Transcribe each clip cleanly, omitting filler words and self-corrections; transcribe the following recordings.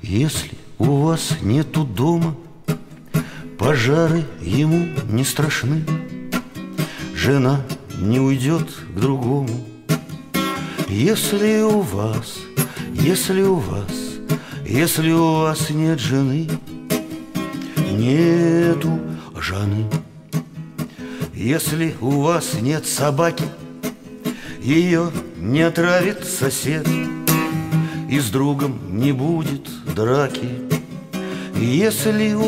Если у вас нету дома, пожары ему не страшны. Жена не уйдет к другому. Если у вас нет жены, нету жены. Если у вас нет собаки, ее не отравит сосед, и с другом не будет драки. Если у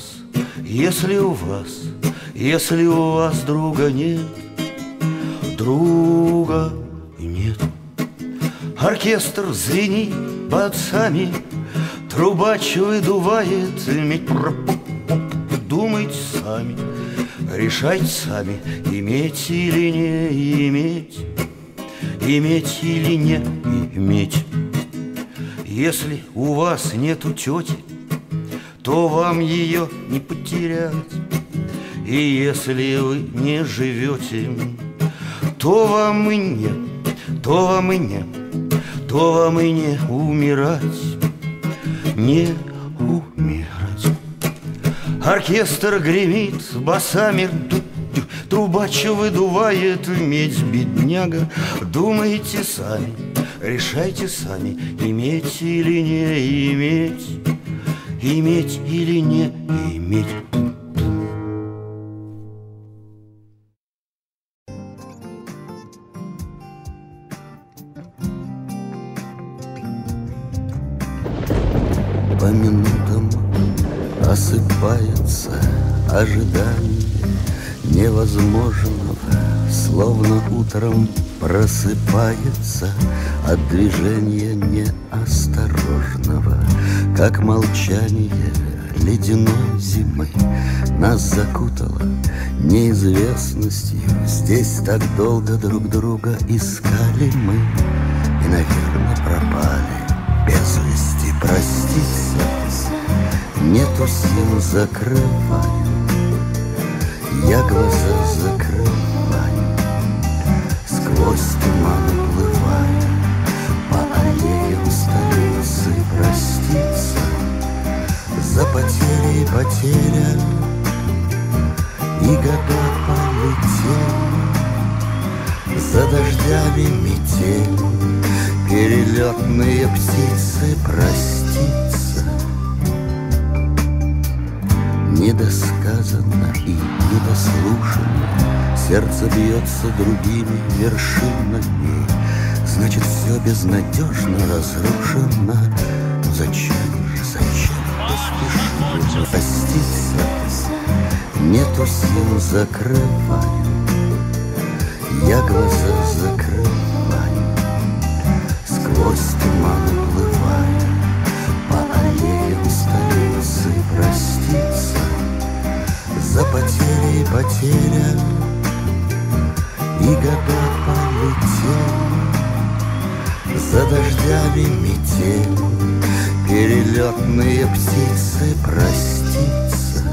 вас друга нет, оркестр звенит бацами, трубач выдувает медь. Думайте сами, решайте сами, иметь или не иметь, иметь или не иметь. Если у вас нету тети, то вам ее не потерять. И если вы не живете, то вам и не умирать, не умирать. Оркестр гремит басами, трубач выдувает медь, бедняга. Думайте сами, решайте сами, иметь или не иметь, иметь или не иметь. По минутам осыпается ожидание невозможного, словно утром просыпается от движения неосторожного, как молчание ледяной зимы нас закутало неизвестностью. Здесь так долго друг друга искали мы и, наверное, пропали без вести. Проститься нету сил, закрываю, я глаза закрываю, сквозь туман уплываю по аллеям столицы. Проститься за потери и потеря, и года полетели, за дождями метель, перелетные птицы. Проститься недосказанно и недослушанно, сердце бьется другими вершинами. Значит, все безнадежно разрушено. Зачем поспешить? Проститься нету сил, закрываю, я глаза закрываю, сквозь туман уплываю по аллеям столицы. Проститься за потери и потеря, и года полетели, за дождями метель, перелетные птицы. Проститься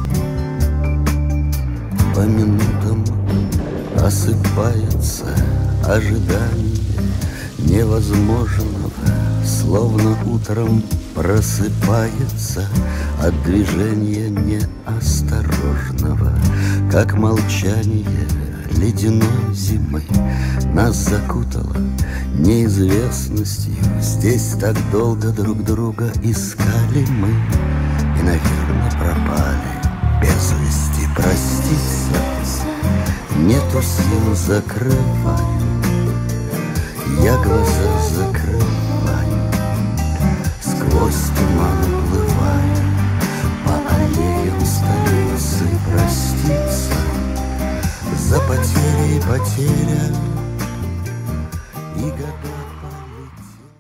по минутам осыпается ожидание невозможного, словно утром просыпается от движения неосторожного, как молчание ледяной зимы нас закутало неизвестностью. Здесь так долго друг друга искали мы и, наверное, пропали без вести. Проститься нету сил, закрываю, я глаза закрываю, сквозь туман уплываю по аллеям столицы. Проститься за потери и потеря, и года